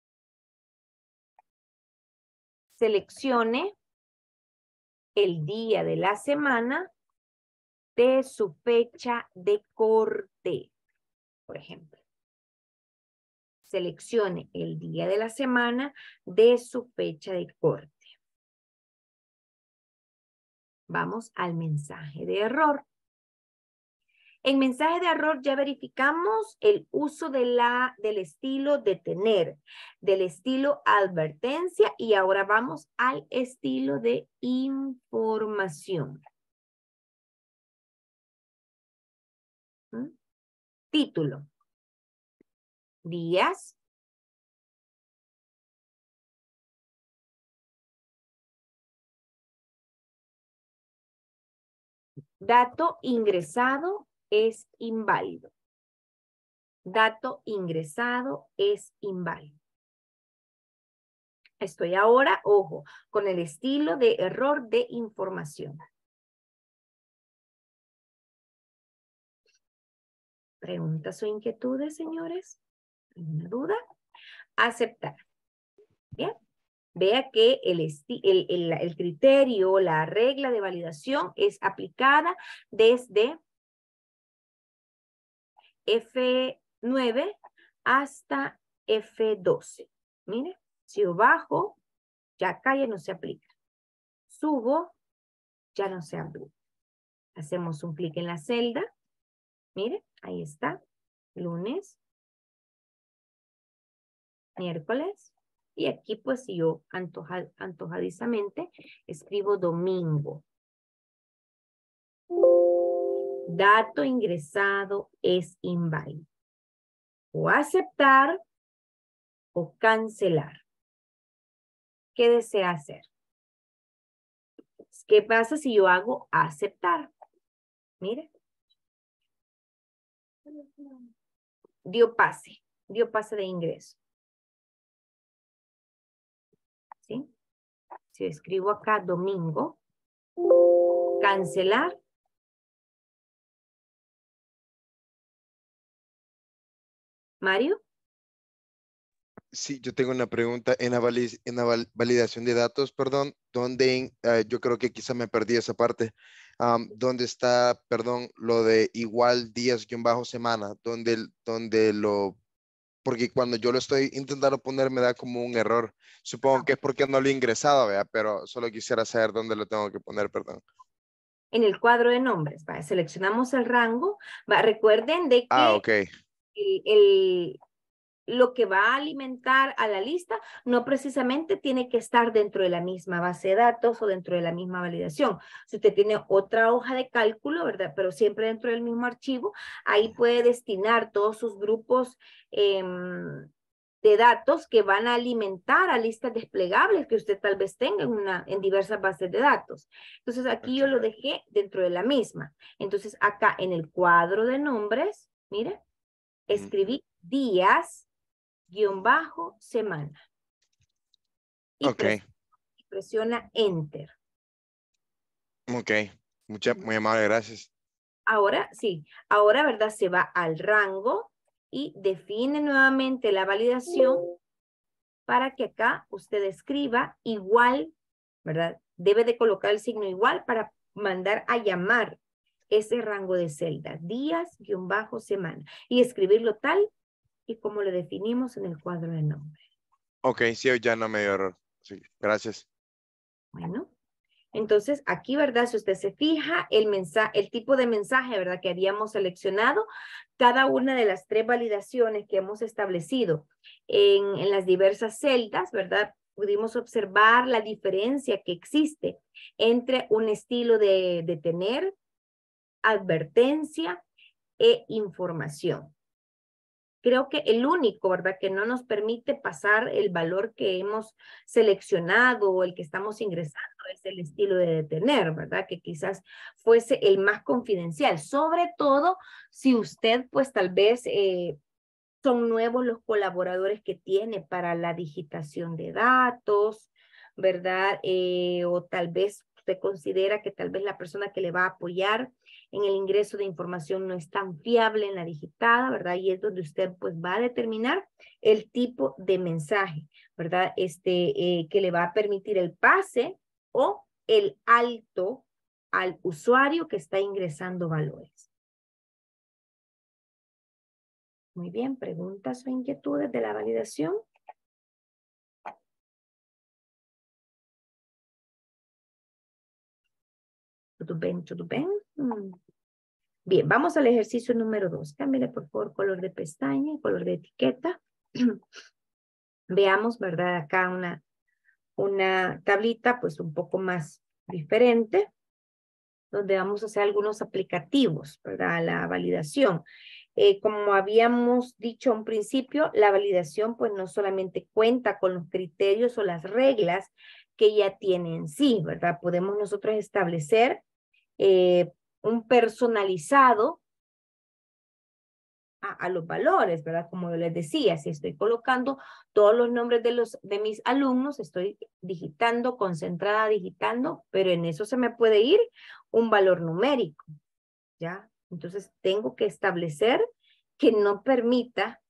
[SPEAKER 1] Seleccione el día de la semana de su fecha de corte, por ejemplo. Seleccione el día de la semana de su fecha de corte. Vamos al mensaje de error. En mensaje de error ya verificamos el uso del estilo detener, del estilo advertencia y ahora vamos al estilo de información. Título. Días. Dato ingresado es inválido. Dato ingresado es inválido. Estoy ahora, ojo, con el estilo de error de información. ¿Preguntas o inquietudes, señores? ¿Alguna duda? Aceptar. Bien. Vea que el criterio, la regla de validación es aplicada desde F9 hasta F12. Mire, si yo bajo, ya acá ya no se aplica. Subo, ya no se aplica. Hacemos un clic en la celda. Mire, ahí está. Lunes, miércoles. Y aquí pues yo antojadizamente escribo domingo. Dato ingresado es inválido. O aceptar o cancelar. ¿Qué desea hacer? ¿Qué pasa si yo hago aceptar? Mire. Dio pase de ingreso. ¿Sí? Si escribo acá domingo, cancelar. Mario.
[SPEAKER 4] Sí, yo tengo una pregunta en la validación de datos, perdón, donde yo creo que quizá me perdí esa parte. ¿Dónde está, perdón, lo de igual días guión bajo semana? Porque cuando yo lo estoy intentando poner me da como un error. Supongo que es porque no lo he ingresado, ¿verdad? Pero solo quisiera saber dónde lo tengo que poner, perdón.
[SPEAKER 1] En el cuadro de nombres, ¿va? Seleccionamos el rango. ¿Va? Recuerden de que
[SPEAKER 4] ok.
[SPEAKER 1] Lo que va a alimentar a la lista no precisamente tiene que estar dentro de la misma base de datos o dentro de la misma validación. Si usted tiene otra hoja de cálculo, ¿verdad? Pero siempre dentro del mismo archivo, ahí puede destinar todos sus grupos de datos que van a alimentar a listas desplegables que usted tal vez tenga en diversas bases de datos. Entonces aquí yo lo dejé dentro de la misma. Entonces acá en el cuadro de nombres, mire, escribí días, guión bajo, semana. Y presiona Enter.
[SPEAKER 4] Ok, muy amable, gracias.
[SPEAKER 1] Ahora sí, ahora, ¿verdad? Se va al rango y define nuevamente la validación para que acá usted escriba igual, ¿verdad? Debe de colocar el signo igual para mandar a llamar ese rango de celda, días, guión bajo, semana, y escribirlo tal y como lo definimos en el cuadro de nombre.
[SPEAKER 4] Ok, sí, ya no me dio error. Sí, gracias.
[SPEAKER 1] Bueno, entonces aquí, ¿verdad? Si usted se fija, el mensaje, el tipo de mensaje, ¿verdad? Que habíamos seleccionado, cada una de las 3 validaciones que hemos establecido en las diversas celdas, ¿verdad? Pudimos observar la diferencia que existe entre un estilo de detener, advertencia e información. Creo que el único, ¿verdad?, que no nos permite pasar el valor que hemos seleccionado o el que estamos ingresando es el estilo de detener, ¿verdad? Que quizás fuese el más confidencial, sobre todo si usted, pues tal vez son nuevos los colaboradores que tiene para la digitación de datos, ¿verdad? O tal vez usted considera que tal vez la persona que le va a apoyar en el ingreso de información no es tan fiable en la digitada, ¿verdad? Y es donde usted pues va a determinar el tipo de mensaje, ¿verdad? Que le va a permitir el pase o el alto al usuario que está ingresando valores. Muy bien, preguntas o inquietudes de la validación. ¿Todo bien? ¿Todo bien? Bien, vamos al ejercicio número 2. Cámbiale por favor color de pestaña, color de etiqueta. Veamos, ¿verdad? Acá una tablita pues un poco más diferente, donde vamos a hacer algunos aplicativos, ¿verdad? A la validación. Como habíamos dicho a un principio, la validación pues no solamente cuenta con los criterios o las reglas que ya tiene en sí, ¿verdad? Podemos nosotros establecer un personalizado a los valores, ¿verdad? Como yo les decía, si estoy colocando todos los nombres de mis alumnos, estoy digitando, concentrada digitando, pero en eso se me puede ir un valor numérico, ¿ya? Entonces tengo que establecer que no permita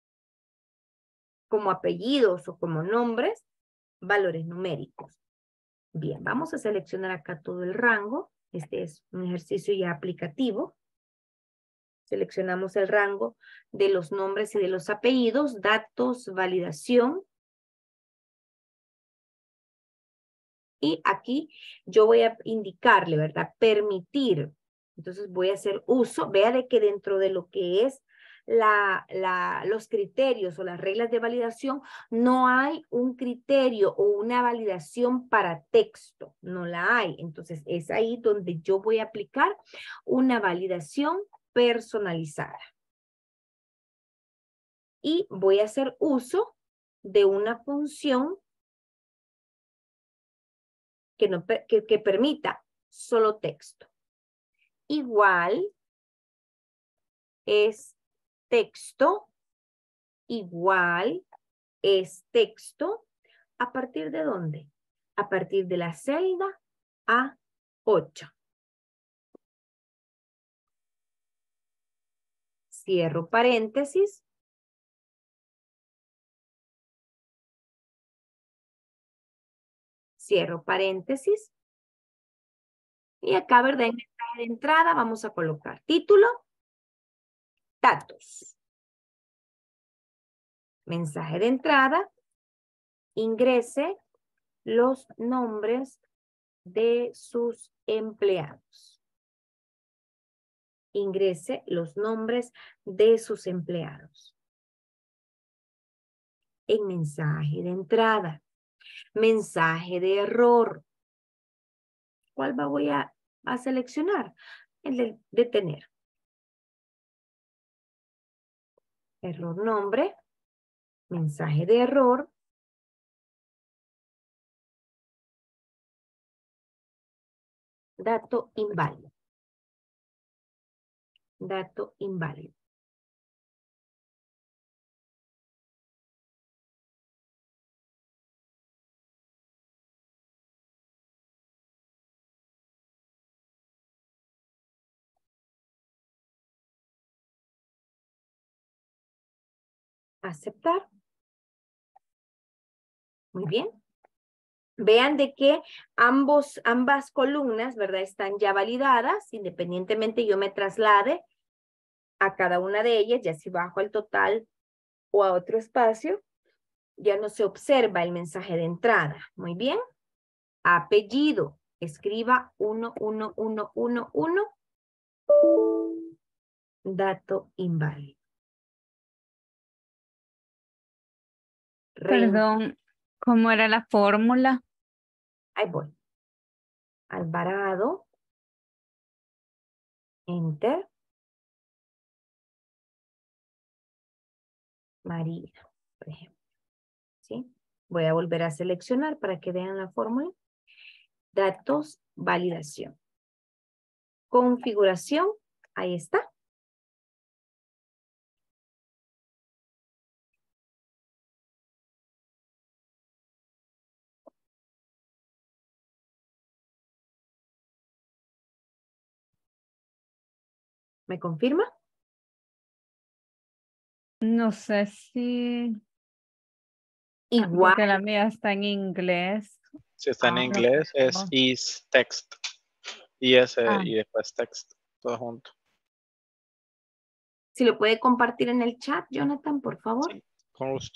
[SPEAKER 1] como apellidos o como nombres valores numéricos. Bien, vamos a seleccionar acá todo el rango. Este es un ejercicio ya aplicativo. Seleccionamos el rango de los nombres y de los apellidos, datos, validación. Y aquí yo voy a indicarle, ¿verdad? Permitir. Entonces voy a hacer uso. Vea de que dentro de lo que es los criterios o las reglas de validación, no hay un criterio o una validación para texto. No la hay. Entonces es ahí donde yo voy a aplicar una validación personalizada. Y voy a hacer uso de una función que permita solo texto. Igual es texto, igual es texto. ¿A partir de dónde? A partir de la celda A8. Cierro paréntesis. Cierro paréntesis. Y acá, ¿verdad? En mensaje de entrada vamos a colocar título, datos. Mensaje de entrada, ingrese los nombres de sus empleados. Ingrese los nombres de sus empleados. En mensaje de entrada. Mensaje de error. ¿Cuál voy a seleccionar? El de detener. Error nombre. Mensaje de error. Dato inválido. Dato inválido. Aceptar. Muy bien. Vean de que ambas columnas, ¿verdad? Están ya validadas, independientemente yo me traslade a cada una de ellas, ya si bajo el total o a otro espacio, ya no se observa el mensaje de entrada. Muy bien. Apellido. Escriba 11111. Dato inválido.
[SPEAKER 2] Perdón, ¿cómo era la fórmula?
[SPEAKER 1] Ahí voy. Alvarado. Enter. María, por ejemplo. ¿Sí? Voy a volver a seleccionar para que vean la fórmula. Datos, validación. Configuración, ahí está. ¿Me confirma?
[SPEAKER 2] No sé si...
[SPEAKER 1] Igual.
[SPEAKER 2] Porque la mía está en inglés.
[SPEAKER 8] Si está en
[SPEAKER 1] Ah,
[SPEAKER 8] inglés es
[SPEAKER 2] no.
[SPEAKER 8] is text. IS
[SPEAKER 2] Ah.
[SPEAKER 8] y después text. Todo junto.
[SPEAKER 1] Si lo puede compartir en el chat, Jonathan, por favor.
[SPEAKER 8] Sí, con gusto.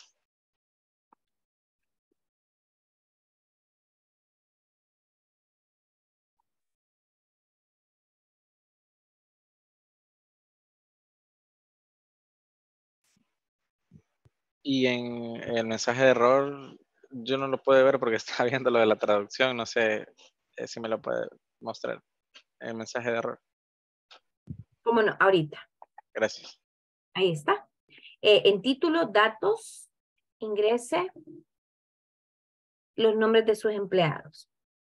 [SPEAKER 8] Y en el mensaje de error, yo no lo puedo ver porque estaba viendo lo de la traducción. No sé si me lo puede mostrar. El mensaje de error.
[SPEAKER 1] ¿Cómo no? Ahorita.
[SPEAKER 8] Gracias.
[SPEAKER 1] Ahí está. En título, datos, ingrese los nombres de sus empleados.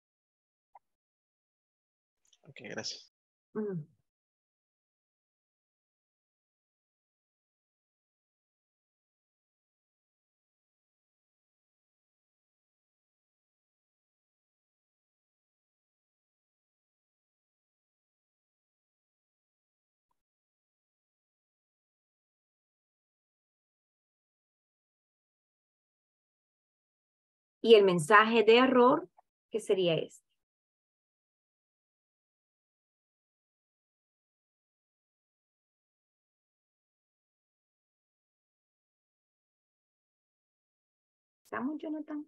[SPEAKER 8] Ok, gracias.
[SPEAKER 1] Mm. Y el mensaje de error, ¿qué sería este? ¿Estamos, Jonathan?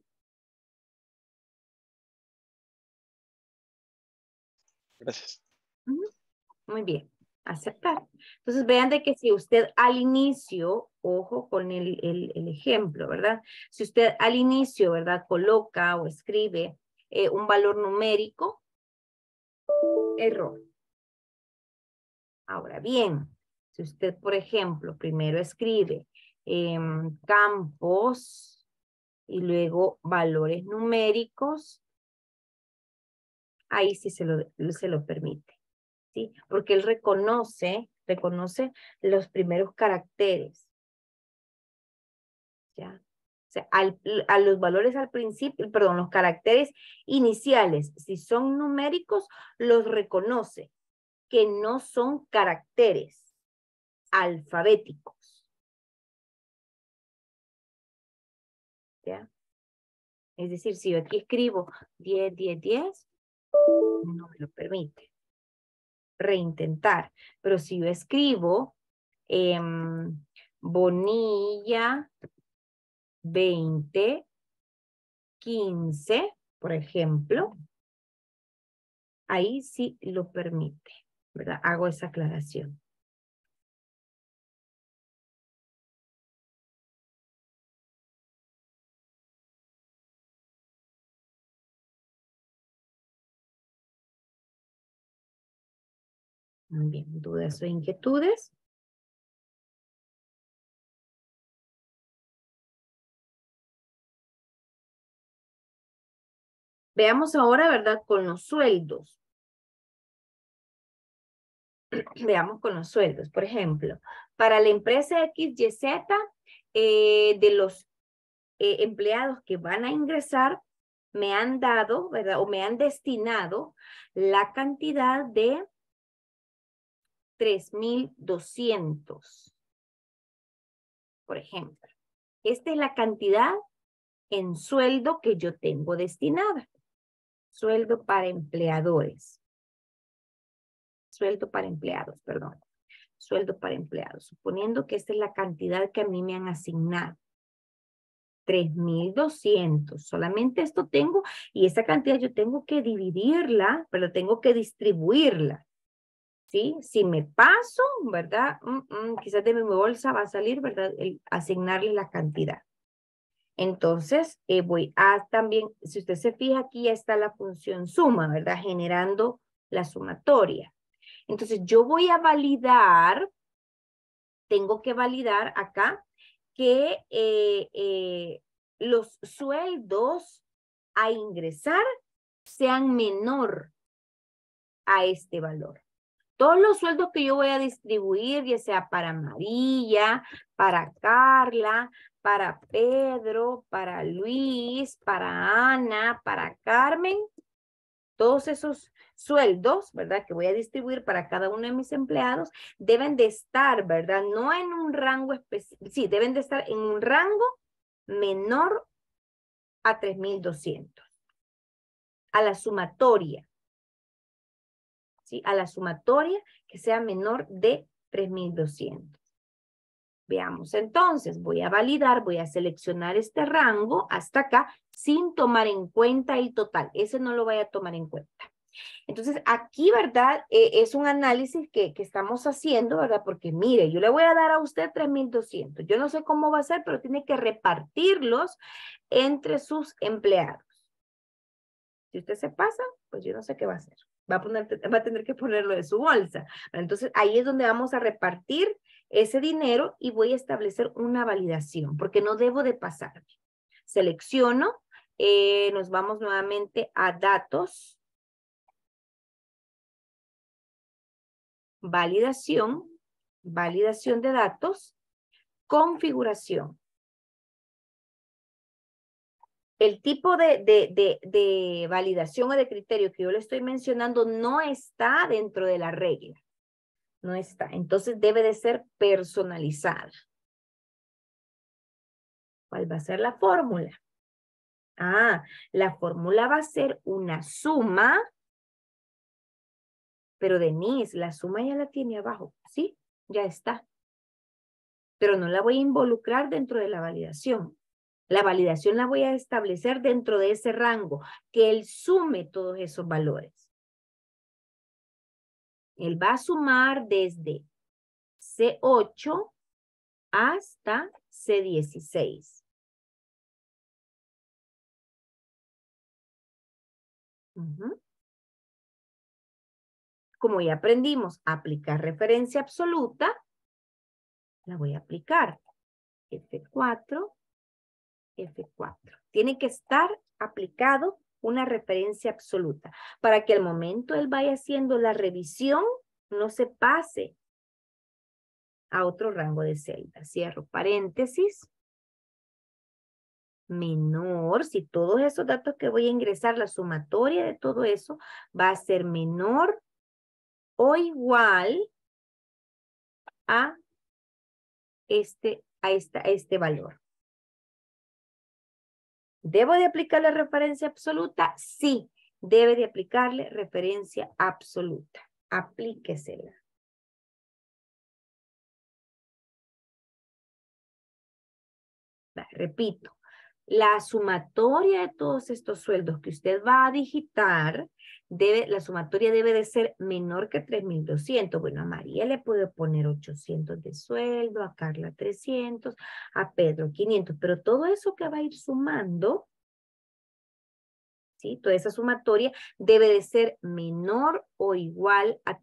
[SPEAKER 8] Gracias.
[SPEAKER 1] Muy bien, aceptar. Entonces vean de que si usted al inicio, ojo con el ejemplo, ¿verdad? Si usted al inicio, ¿verdad? Coloca o escribe un valor numérico, error. Ahora bien, si usted, por ejemplo, primero escribe campos y luego valores numéricos, ahí sí se lo permite. ¿Sí? Porque él reconoce los primeros caracteres. ¿Ya? O sea, a los valores al principio, perdón, los caracteres iniciales, si son numéricos, los reconoce, que no son caracteres alfabéticos. ¿Ya? Es decir, si yo aquí escribo 10, 10, 10, no me lo permite. Reintentar. Pero si yo escribo Bonilla 20, 15, por ejemplo, ahí sí lo permite, ¿verdad? Hago esa aclaración. Muy bien, ¿dudas o inquietudes? Veamos ahora, ¿verdad? Con los sueldos. Veamos con los sueldos. Por ejemplo, para la empresa XYZ, de los empleados que van a ingresar, me han dado, ¿verdad? O me han destinado la cantidad de 3,200. Por ejemplo, esta es la cantidad en sueldo que yo tengo destinada. Sueldo para empleadores. Sueldo para empleados, perdón. Sueldo para empleados. Suponiendo que esta es la cantidad que a mí me han asignado. 3,200. Solamente esto tengo y esa cantidad yo tengo que dividirla, pero tengo que distribuirla. ¿Sí? Si me paso, ¿verdad? Quizás de mi bolsa va a salir, ¿verdad? El asignarle la cantidad. Entonces, voy a también, si usted se fija, aquí ya está la función suma, ¿verdad? Generando la sumatoria. Entonces, yo voy a validar, tengo que validar acá que los sueldos a ingresar sean menor a este valor. Todos los sueldos que yo voy a distribuir, ya sea para María, para Carla, para Pedro, para Luis, para Ana, para Carmen, todos esos sueldos, ¿verdad? Que voy a distribuir para cada uno de mis empleados, deben de estar, ¿verdad? No en un rango específico, sí, deben de estar en un rango menor a 3,200. A la sumatoria. ¿Sí? A la sumatoria que sea menor de 3,200. Veamos entonces, voy a validar, voy a seleccionar este rango hasta acá sin tomar en cuenta el total. Ese no lo voy a tomar en cuenta. Entonces aquí, ¿verdad? Es un análisis que estamos haciendo, ¿verdad? Porque mire, yo le voy a dar a usted 3,200. Yo no sé cómo va a ser, pero tiene que repartirlos entre sus empleados. Si usted se pasa, pues yo no sé qué va a hacer. Va a tener que ponerlo de su bolsa. Entonces, ahí es donde vamos a repartir ese dinero y voy a establecer una validación, porque no debo de pasarme. Selecciono, nos vamos nuevamente a datos, validación de datos, configuración. El tipo de validación o de criterio que yo le estoy mencionando no está dentro de la regla. No está. Entonces debe de ser personalizada. ¿Cuál va a ser la fórmula? La fórmula va a ser una suma. Pero Denise, la suma ya la tiene abajo. Sí, ya está. Pero no la voy a involucrar dentro de la validación. La validación la voy a establecer dentro de ese rango, que él sume todos esos valores. Él va a sumar desde C8 hasta C16. Como ya aprendimos a aplicar referencia absoluta, la voy a aplicar. F4, F4. Tiene que estar aplicado una referencia absoluta para que al momento él vaya haciendo la revisión no se pase a otro rango de celda. Cierro paréntesis. Menor, si todos esos datos que voy a ingresar, la sumatoria de todo eso va a ser menor o igual a este valor. ¿Debo de aplicarle referencia absoluta? Sí, debe de aplicarle referencia absoluta. Aplíquesela. Repito, la sumatoria de todos estos sueldos que usted va a digitar, la sumatoria debe de ser menor que 3,200. Bueno, a María le puedo poner 800 de sueldo, a Carla 300, a Pedro 500, pero todo eso que va a ir sumando, ¿sí? Toda esa sumatoria debe de ser menor o igual a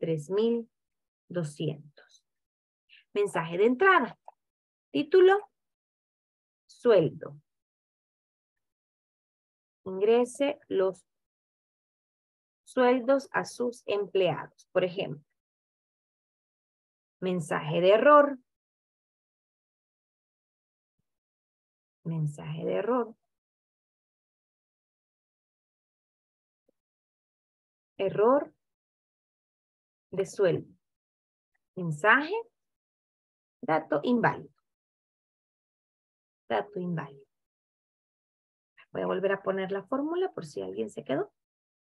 [SPEAKER 1] 3,200. Mensaje de entrada. Título, sueldo. Ingrese los sueldos a sus empleados. Por ejemplo, mensaje de error. Mensaje de error. Error de sueldo. Mensaje, dato inválido. dato inválido. Voy a volver a poner la fórmula por si alguien se quedó.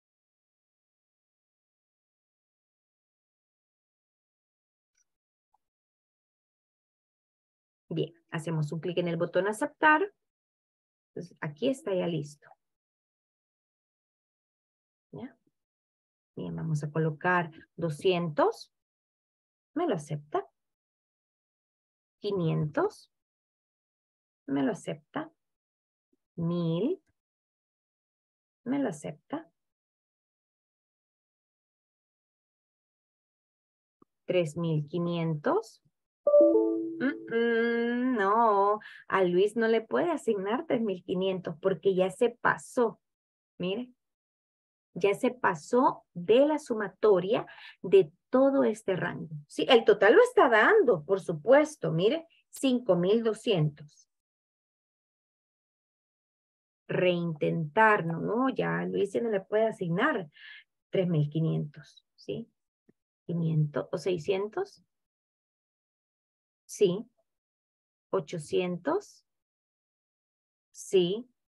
[SPEAKER 1] Bien, hacemos un clic en el botón aceptar. Entonces, aquí está ya listo. ¿Ya? Bien, vamos a colocar 200. ¿Me lo acepta? 500. ¿Me lo acepta? 1000. ¿Me lo acepta? 3500. No, a Luis no le puede asignar 3500 porque ya se pasó. Mire, ya se pasó de la sumatoria de todo este rango. Sí, el total lo está dando, por supuesto. Mire, 5200. Reintentar, no, ya a Luis ya no le puede asignar 3500, ¿sí? 500 o 600. Sí. 800. Sí.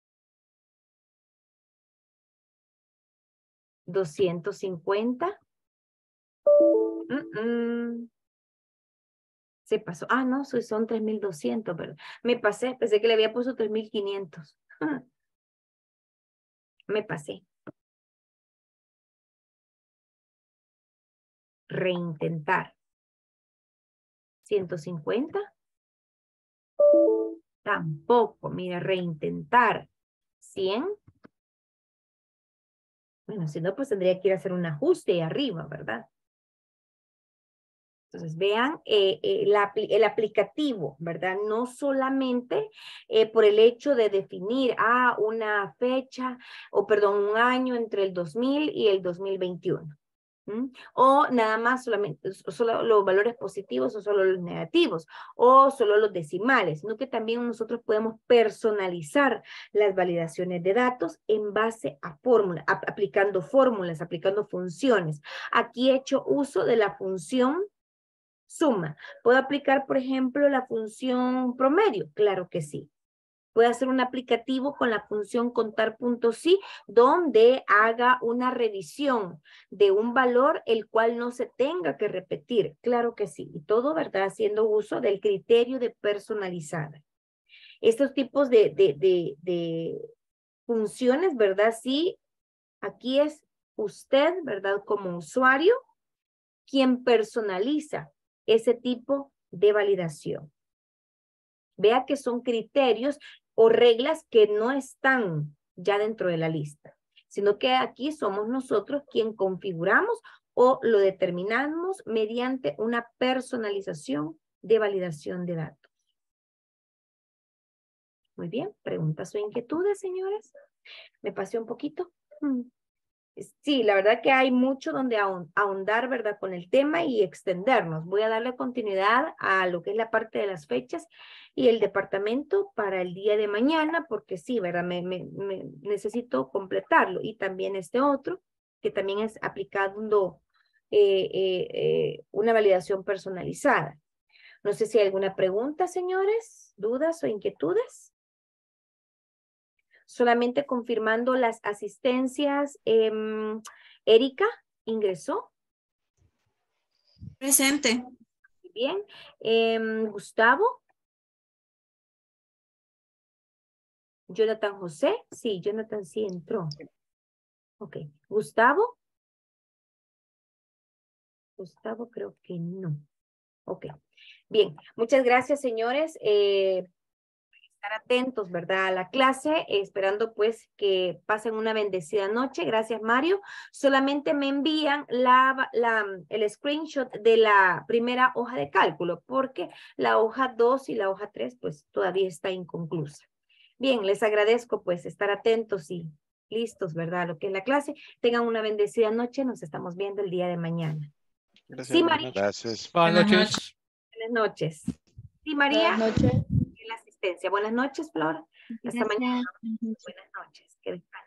[SPEAKER 1] 250. Se pasó. Ah, no, son 3200, pero me pasé. Pensé que le había puesto 3500. Me pasé. Reintentar. 150. Tampoco. Mira, reintentar. 100. Bueno, si no, pues tendría que ir a hacer un ajuste ahí arriba, ¿verdad? Entonces, vean el aplicativo, ¿verdad? No solamente por el hecho de definir una fecha, o perdón, un año entre el 2000 y el 2021. O nada más solamente, solo los valores positivos o solo los negativos, o solo los decimales, sino que también nosotros podemos personalizar las validaciones de datos en base a fórmulas, aplicando fórmulas, aplicando funciones. Aquí he hecho uso de la función suma. ¿Puedo aplicar, por ejemplo, la función promedio? Claro que sí. Puedo hacer un aplicativo con la función contar.sí, donde haga una revisión de un valor el cual no se tenga que repetir. Claro que sí. Y todo, ¿verdad? Haciendo uso del criterio de personalizada. Estos tipos de funciones, ¿verdad? Sí, aquí es usted, ¿verdad? Como usuario, quien personaliza ese tipo de validación. Vea que son criterios o reglas que no están ya dentro de la lista, sino que aquí somos nosotros quien configuramos o lo determinamos mediante una personalización de validación de datos. Muy bien, preguntas o inquietudes, señores. ¿Me pasé un poquito? Sí, la verdad que hay mucho donde ahondar, ¿verdad? Con el tema y extendernos. Voy a darle continuidad a lo que es la parte de las fechas y el departamento para el día de mañana, porque sí, ¿verdad? Me necesito completarlo. Y también este otro, que también es aplicando una validación personalizada. No sé si hay alguna pregunta, señores, dudas o inquietudes. Solamente confirmando las asistencias. Erika, ¿ingresó?
[SPEAKER 7] Presente.
[SPEAKER 1] Muy bien. Gustavo. Jonathan José. Sí, Jonathan sí entró. Ok. Gustavo. Gustavo creo que no. Ok. Bien. Muchas gracias, señores. Estar atentos, ¿verdad? A la clase, esperando pues que pasen una bendecida noche. Gracias, Mario. Solamente me envían el screenshot de la primera hoja de cálculo, porque la hoja 2 y la hoja 3 pues todavía está inconclusa. Bien, les agradezco pues estar atentos y listos, ¿verdad? A lo que es la clase. Tengan una bendecida noche. Nos estamos viendo el día de mañana.
[SPEAKER 8] Gracias.
[SPEAKER 1] Sí, María.
[SPEAKER 4] Gracias.
[SPEAKER 9] Buenas noches.
[SPEAKER 1] Buenas noches. Sí, María.
[SPEAKER 10] Buenas noches.
[SPEAKER 1] La asistencia. Buenas noches, Flor. Hasta mañana.
[SPEAKER 7] Gracias.
[SPEAKER 1] Buenas noches. Que descansen.